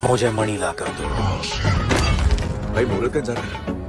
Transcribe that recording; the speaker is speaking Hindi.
मुझे मणि ला कर दो। भाई मुगल जा रहा है।